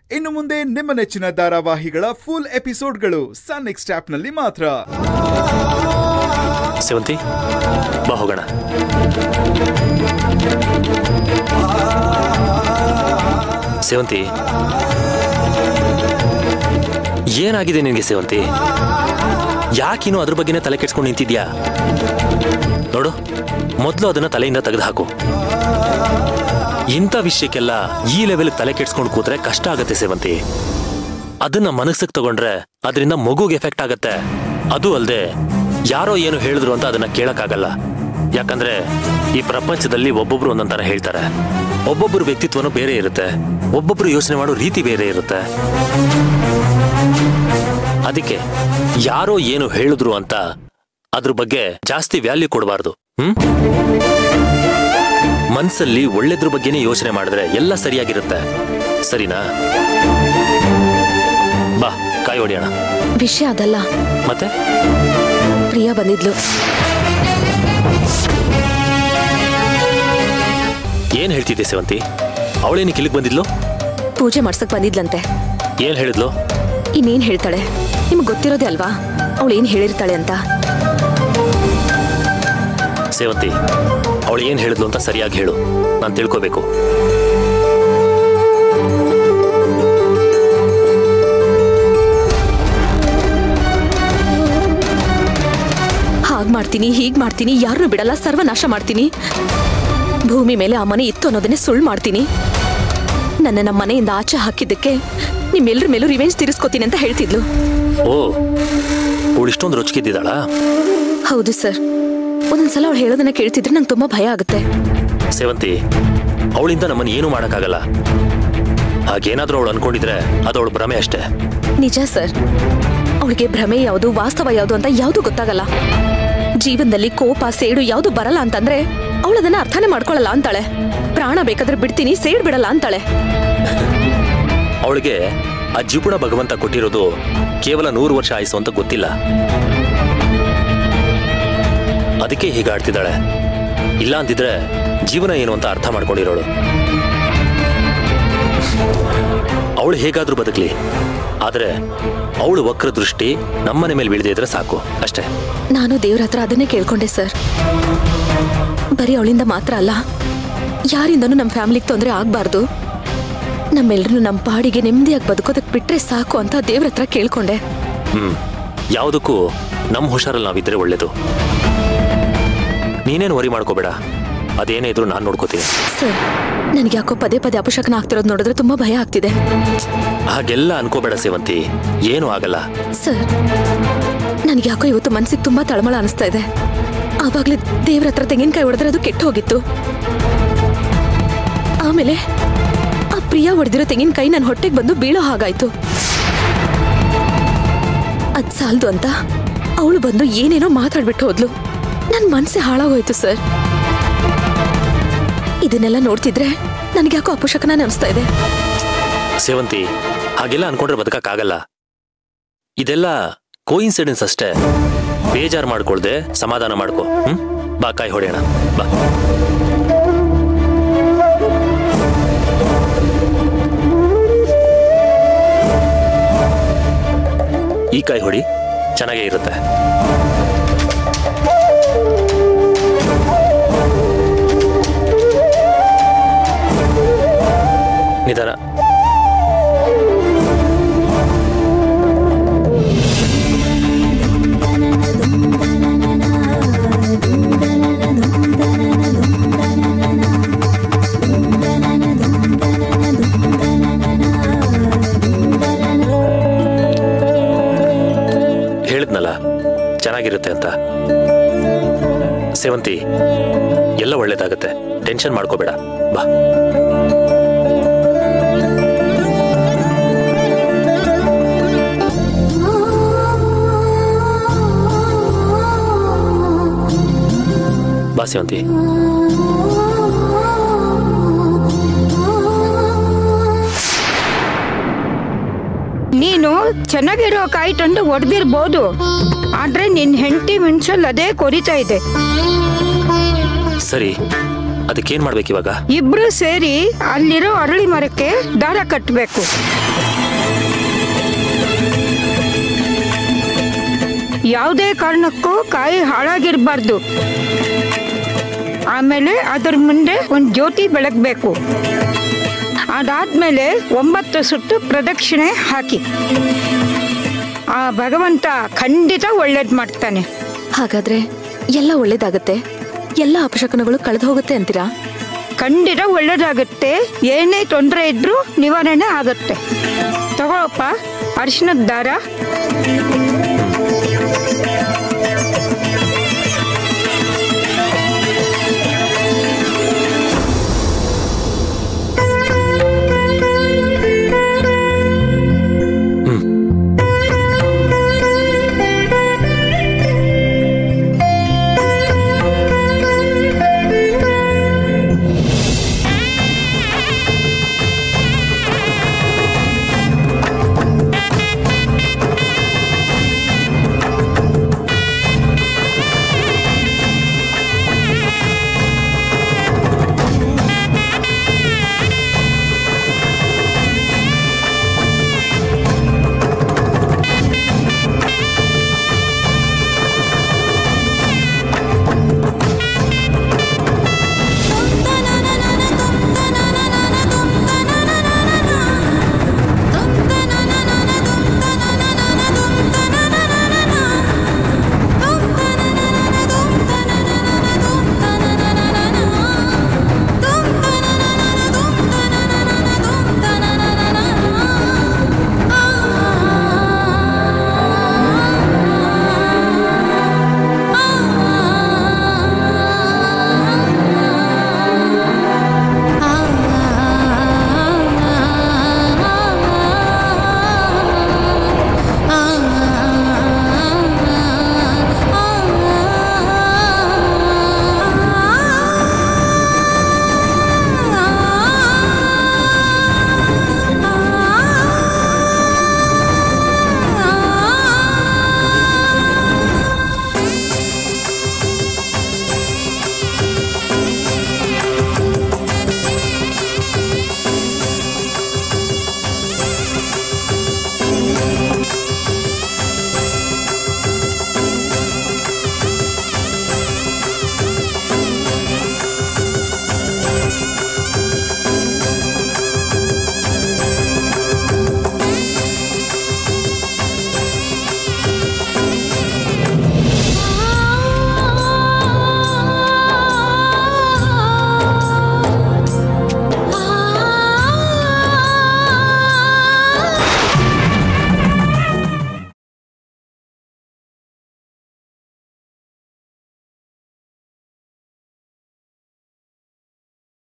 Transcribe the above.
ಇನ್ನು ಮುಂದೆ ನಿಮ್ಮ ನೆಚ್ಚಿನ ಧಾರಾವಾಹಿಗಳ ಫುಲ್ ಎಪಿಸೋಡ್ಗಳು ಸನ್ ನೆಕ್ಸ್ಟ್ ಆಪ್ನಲ್ಲಿ ಮಾತ್ರ. ಸೇವಂತಿ, ಬಾ ಹೋಗೋಣ. ಸೇವಂತಿ, ಏನಾಗಿದೆ ನಿನಗೆ ಸೇವಂತಿ? ಯಾಕಿನ್ನೂ ಅದ್ರ ಬಗ್ಗೆನೇ ತಲೆ ಕೆಡ್ಸ್ಕೊಂಡು ನಿಂತಿದ್ಯಾ? ನೋಡು, ಮೊದಲು ಅದನ್ನ ತಲೆಯಿಂದ ತೆಗೆದು ಹಾಕು. ಇಂಥ ವಿಷಯಕ್ಕೆಲ್ಲ ಈ ಲೆವೆಲ್ ತಲೆ ಕೆಡ್ಸ್ಕೊಂಡು ಕೂತ್ರೆ ಕಷ್ಟ ಆಗತ್ತೆ ಸೇವಂತಿ. ಅದನ್ನ ಮನಸ್ಸಿಗೆ ತಗೊಂಡ್ರೆ ಅದರಿಂದ ಮಗುಗೆ ಎಫೆಕ್ಟ್ ಆಗತ್ತೆ. ಅದು ಅಲ್ಲದೆ ಯಾರೋ ಏನು ಹೇಳಿದ್ರು ಅಂತ ಅದನ್ನ ಕೇಳಕ್ಕಾಗಲ್ಲ. ಯಾಕಂದ್ರೆ ಈ ಪ್ರಪಂಚದಲ್ಲಿ ಒಬ್ಬೊಬ್ರು ಒಂದೊಂದರ ಹೇಳ್ತಾರೆ. ಒಬ್ಬೊಬ್ರು ವ್ಯಕ್ತಿತ್ವನೂ ಬೇರೆ ಇರುತ್ತೆ, ಒಬ್ಬೊಬ್ರು ಯೋಚನೆ ಮಾಡೋ ರೀತಿ ಬೇರೆ ಇರುತ್ತೆ. ಅದಕ್ಕೆ ಯಾರೋ ಏನು ಹೇಳಿದ್ರು ಅಂತ ಅದ್ರ ಬಗ್ಗೆ ಜಾಸ್ತಿ ವ್ಯಾಲ್ಯೂ ಕೊಡಬಾರ್ದು. ಮನ್ಸಲ್ಲಿ ಒಳ್ಳೆದ್ರ ಬಗ್ಗೆನೇ ಯೋಚನೆ ಮಾಡಿದ್ರೆ ಎಲ್ಲ ಸರಿಯಾಗಿರುತ್ತೆ. ಸರಿನಾ? ಬಾ, ಕಾಯಿ ಹೊಡಿಯೋಣ. ವಿಷಯ ಅದಲ್ಲ. ಮತ್ತೆ ಪ್ರಿಯಾ ಬಂದಿದ್ಲು. ಏನ್ ಹೇಳ್ತಿದ್ದೆ ಸೇವಂತಿ? ಅವಳೇನಕ್ಕೆ ಇಲ್ಲಿಗೆ ಬಂದಿದ್ಲು? ಪೂಜೆ ಮಾಡ್ಸಕ್ ಬಂದಿದ್ಲಂತೆ. ಏನ್ ಹೇಳಿದ್ಲು? ಇನ್ನೇನ್ ಹೇಳ್ತಾಳೆ? ನಿಮ್ಗೆ ಗೊತ್ತಿರೋದೇ ಅಲ್ವಾ ಅವಳು ಏನ್ ಹೇಳಿರ್ತಾಳೆ ಅಂತ. ಸೇವಂತಿ, ಅವಳು ಏನ್ ಹೇಳಿದ್ಲು ಅಂತ ಸರಿಯಾಗಿ ಹೇಳು, ನಾನು ತಿಳ್ಕೋಬೇಕು. ಹಾಗ್ ಮಾಡ್ತೀನಿ, ಹೀಗ್ ಮಾಡ್ತೀನಿ, ಯಾರನ್ನೂ ಬಿಡಲ್ಲ, ಸರ್ವನಾಶ ಮಾಡ್ತೀನಿ, ಭೂಮಿ ಮೇಲೆ ಆ ಮನೆ ಇತ್ತು ಅನ್ನೋದನ್ನೇ ಸುಳ್ಳು ಮಾಡ್ತೀನಿ, ನನ್ನ ನಮ್ಮ ಮನೆಯಿಂದ ಆಚೆ ಹಾಕಿದ್ದಕ್ಕೆ ನಿಮ್ಮೆಲ್ಲರ ಮೇಲೂ ರಿವೆಂಜ್ ತೀರಿಸ್ಕೋತೀನಿ ಅಂತ ಹೇಳ್ತಿದ್ಲು. ಓ, ಅವಳು ಇಷ್ಟೊಂದು ರುಚಿಕಿದ್ದಾಳಾ? ಹೌದು ಸರ್. ಒಂದೊಂದ್ಸಲ ಅವಳು ಹೇಳೋದನ್ನ ಕೇಳ್ತಿದ್ರೆ ನಂಗೆ ತುಂಬಾ ಭಯ ಆಗುತ್ತೆ. ಸೇವಂತಿ, ಅವಳಿಂದ ನಮ್ಮನ್ನು ಏನು ಮಾಡೋಕ್ಕಾಗಲ್ಲ. ಹಾಗೇನಾದ್ರೂ ಅವಳು ಅನ್ಕೊಂಡಿದ್ರೆ ಅದು ಅವಳು ಭ್ರಮೆ ಅಷ್ಟೇ. ನಿಜ ಸರ್. ಅವಳಿಗೆ ಭ್ರಮೆ ಯಾವುದು, ವಾಸ್ತವ ಯಾವುದು ಅಂತ ಯಾವುದು ಗೊತ್ತಾಗಲ್ಲ. ಜೀವನದಲ್ಲಿ ಕೋಪ, ಸೇಡು ಯಾವುದು ಬರಲ್ಲ ಅಂತಂದ್ರೆ ಅವಳದನ್ನ ಅರ್ಥನೇ ಮಾಡ್ಕೊಳ್ಳಲ್ಲ ಅಂತಾಳೆ. ಪ್ರಾಣ ಬೇಕಾದ್ರೆ ಬಿಡ್ತೀನಿ, ಸೇಡ್ ಬಿಡಲ್ಲ ಅಂತಾಳೆ. ಅವಳಿಗೆ ಆ ಜಿಪುಣ ಭಗವಂತ ಕೊಟ್ಟಿರೋದು ಕೇವಲ 100 ವರ್ಷ ಆಯ್ಸು ಅಂತ ಗೊತ್ತಿಲ್ಲ. ಅದಕ್ಕೆ ಹೀಗಾಡ್ತಿದ್ದಾಳೆ. ಇಲ್ಲ ಅಂತಿದ್ರೆ ಜೀವನ ಏನು ಅಂತ ಅರ್ಥ ಮಾಡ್ಕೊಂಡಿರೋಳು. ಅವಳು ಹೇಗಾದ್ರೂ ಬದುಕಲಿ, ಆದ್ರೆ ಅವಳು ವಕ್ರ ದೃಷ್ಟಿ ನಮ್ಮನೆ ಮೇಲೆ ಬೀಳದೆ ಇದ್ರೆ ಸಾಕು ಅಷ್ಟೇ. ನಾನು ದೇವ್ರ ಹತ್ರ ಅದನ್ನೇ ಕೇಳ್ಕೊಂಡೆ ಸರ್. ಬರೀ ಅವಳಿಂದ ಮಾತ್ರ ಅಲ್ಲ, ಯಾರಿಂದನೂ ನಮ್ಮ ಫ್ಯಾಮಿಲಿಗೆ ತೊಂದರೆ ಆಗ್ಬಾರ್ದು, ನಮ್ಮೆಲ್ಲರೂ ನಮ್ಮ ಪಾಡಿಗೆ ನೆಮ್ಮದಿಯಾಗಿ ಬದುಕೋದಕ್ಕೆ ಬಿಟ್ರೆ ಸಾಕು ಅಂತ ದೇವ್ರ ಹತ್ರ ಕೇಳ್ಕೊಂಡೆ. ಯಾವುದಕ್ಕೂ ನಮ್ಮ ಹುಷಾರಲ್ಲಿ ನಾವಿದ್ರೆ ಒಳ್ಳೇದು. ನೀನೇನು ವರಿ ಮಾಡ್ಕೋಬೇಡ, ಅದೇನೇ ಇದ್ರು ನಾನು ನೋಡ್ಕೋತೀನಿ. ಸರ್, ನನಗೆ ಯಾಕೋ ಪದೇ ಪದೇ ಅಪಶಕನ ಆಗ್ತಿರೋದು ನೋಡಿದ್ರೆ ತುಂಬಾ ಭಯ ಆಗ್ತಿದೆ. ಹಾಗೆಲ್ಲ ಅನ್ಕೋಬೇಡ ಸೇವಂತಿ, ಏನೂ ಆಗಲ್ಲ. ಸರ್, ನನಗೆ ಯಾಕೋ ಇವತ್ತು ಮನ್ಸಿಗೆ ತುಂಬಾ ತಳಮಳ ಅನಿಸ್ತಾ ಇದೆ. ಆವಾಗ್ಲೇ ದೇವ್ರ ಹತ್ರ ತೆಂಗಿನಕಾಯಿ ಹೊಡೆದ್ರೆ ಅದು ಕೆಟ್ಟು ಹೋಗಿತ್ತು. ಆಮೇಲೆ ಆ ಪ್ರಿಯಾ ಹೊಡೆದಿರೋ ತೆಂಗಿನಕಾಯಿ ನನ್ನ ಹೊಟ್ಟೆಗೆ ಬಂದು ಬೀಳೋ ಹಾಗಾಯ್ತು. ಅದ್ ಸಾಲ್ದು ಅಂತ ಅವಳು ಬಂದು ಏನೇನೋ ಮಾತಾಡ್ಬಿಟ್ಟು ಹೋದ್ಲು. ನನ್ ಮನ್ಸೆ ಹಾಳಾಗೋಯ್ತು ಸರ್. ಇದನ್ನೆಲ್ಲ ನೋಡ್ತಿದ್ರೆ ನನಗೆ ಯಾಕೋ ಅಪಶಕನ ಅನಿಸ್ತಾ ಇದೆ. ಸೇವಂತಿ, ಹಾಗೆಲ್ಲ ಅನ್ಕೊಂಡ್ರೆ ಬದುಕಕ್ಕಾಗಲ್ಲ. ಇದೆಲ್ಲ ಕೋಇನ್ಸಿಡೆನ್ಸ್ ಅಷ್ಟೇ. ಬೇಜಾರು ಮಾಡ್ಕೊಳ್ದೆ ಸಮಾಧಾನ ಮಾಡ್ಕೊ. ಬಾ, ಕಾಯಿ ಹೊಡೆಯೋಣ. ಬಾ. ಈ ಕಾಯಿ ಹೊಡಿ, ಚೆನ್ನಾಗೇ ಇರುತ್ತೆ. ನಿಧಾನ. ಹೇಳಿದ್ನಲ್ಲ ಚೆನ್ನಾಗಿರುತ್ತೆ ಅಂತ. ಸೇವಂತಿ, ಎಲ್ಲ ಒಳ್ಳೇದಾಗತ್ತೆ, ಟೆನ್ಷನ್ ಮಾಡ್ಕೋಬೇಡ. ಬಾ. ಬಾ ಸೇವಂತಿ. ನೀನು ಚೆನ್ನಾಗಿರೋ ಕಾಯಿ ತಂದು ಹೊಡೆದಿರ್ಬೋದು, ಆದ್ರೆ ನಿನ್ ಹೆಂಡತಿ ಮೆಣಸಲ್ಲಿ ಅದೇ ಕೊರಿತಾ ಇದೆ. ಸರಿ, ಅದಕ್ಕೇನ್ ಮಾಡ್ಬೇಕು ಇವಾಗ? ಇಬ್ರು ಸೇರಿ ಅಲ್ಲಿರೋ ಅರಳಿ ಮರಕ್ಕೆ ದಾರ ಕಟ್ಟಬೇಕು. ಯಾವುದೇ ಕಾರಣಕ್ಕೂ ಕಾಯಿ ಹಾಳಾಗಿರ್ಬಾರ್ದು. ಆಮೇಲೆ ಅದರ ಮುಂದೆ ಒಂದು ಜ್ಯೋತಿ ಬೆಳಗ್ಬೇಕು. ಅದಾದ್ಮೇಲೆ 9 ಸುತ್ತು ಪ್ರದಕ್ಷಿಣೆ ಹಾಕಿ. ಆ ಭಗವಂತ ಖಂಡಿತ ಒಳ್ಳೇದ್ ಮಾಡ್ತಾನೆ. ಹಾಗಾದ್ರೆ ಎಲ್ಲ ಒಳ್ಳೇದಾಗತ್ತೆ, ಎಲ್ಲ ಅಪಶಕನಗಳು ಕಳೆದು ಹೋಗುತ್ತೆ ಅಂತೀರಾ? ಖಂಡಿತ ಒಳ್ಳೇದಾಗುತ್ತೆ. ಏನೇ ತೊಂದರೆ ಇದ್ರೂ ನಿವಾರಣೆ ಆಗುತ್ತೆ. ತಗೊಳಪ್ಪ ಅರಿಶಿನದ ದಾರ.